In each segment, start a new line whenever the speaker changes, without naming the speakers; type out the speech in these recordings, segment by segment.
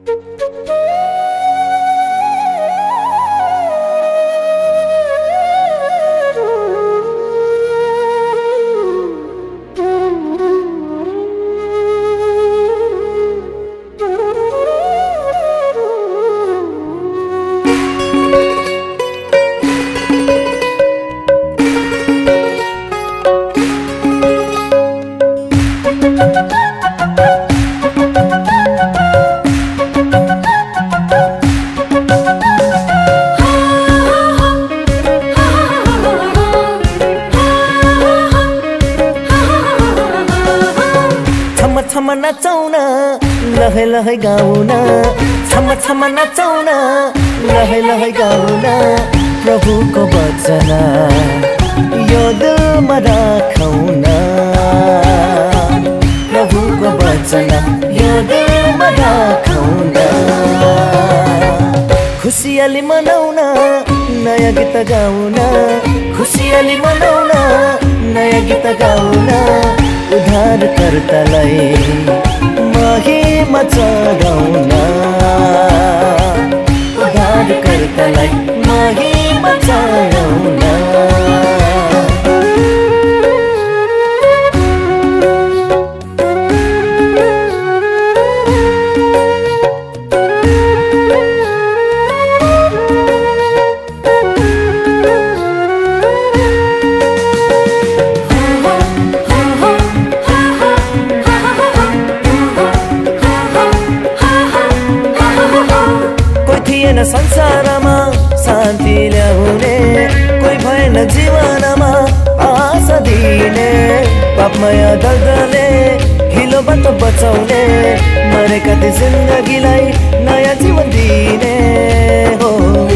छम नचाउन लहै लहै गाउन छम छम नचाउन लहै लहै गाउन प्रभुको वचन यो दिलमा राखौन प्रभुको वचन यो दिलमा राखौन खुसियाली मनाउन नयाँ गीत गाउन खुसियाली मनाउन नयाँ गीत गाउन उद्धारकर्तालाई महिमा चढाउन उद्धारकर्तालाई महिमा चढाउन संसारमा शान्ति ल्याउने कोही भएन जीवनमा आशा दिने पापमय दलदलले हिलोबाट बचाउने मरेका ती जिन्दगीलाई नयाँ जीवन दिने हो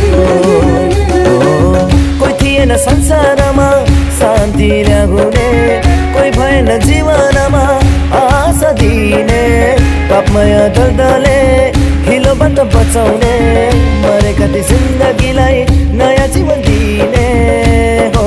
कोही थिएन संसारमा शान्ति ल्याउने कोही भएन जीवनमा आशा दिने पापमय दलदलले हिलोबाट बचाउने मरेका ती जिन्दगीलाई नयाँ जीवन दिने हो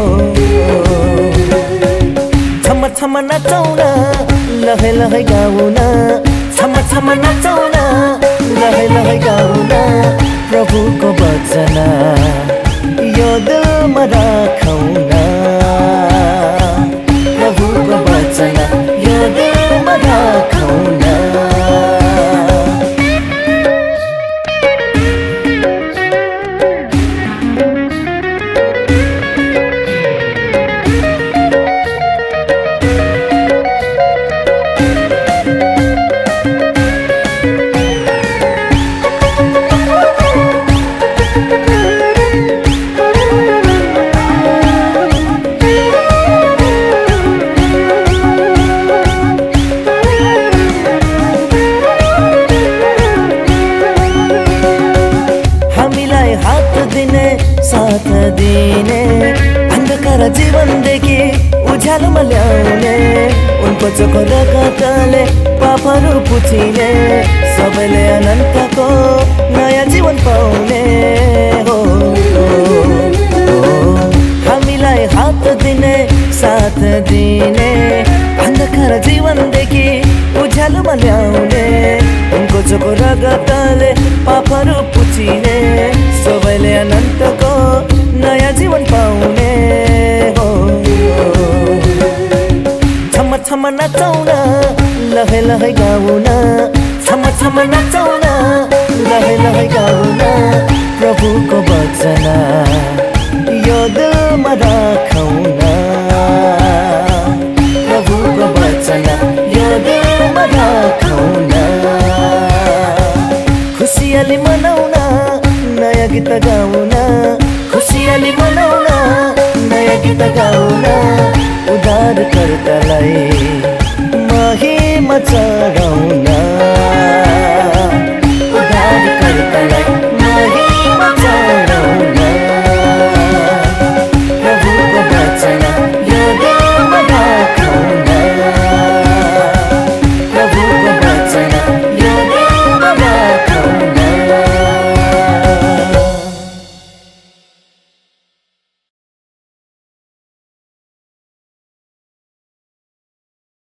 छम छम नचाउन लहै लहै गाउन छम छम नचाउन लहै लहै गाउन प्रभुको वचन यो दिलमा राखौन प्रभुको वचन यो दिलमा राखौन साथ दिने अन्धकार जीवनदेखि उज्यालोमा ल्याउने उनको चोखो रगतले पापहरू पुछिने सबैले अनन्तको नयाँ जीवन पाउने हो हामीलाई हात दिने साथ दिने अन्धकार जीवनदेखि उज्यालोमा ल्याउने उनको चोखो रगतले पापहरू पुछिने सबैले अनन्तको नयाँ जीवन पाउने हो छम छम नचाउन लहै लहै गाउन छम छम नचाउन लहै लहै गाउन प्रभुको वचन यो दिलमा राखौन प्रभुको वचन यो दिलमा राखौन खुसियाली मनाउन नयाँ गीत गाउन खुसियाली मनाउन नयाँ गीत गाउन उद्धारकर्तालाई महिमा चढाउन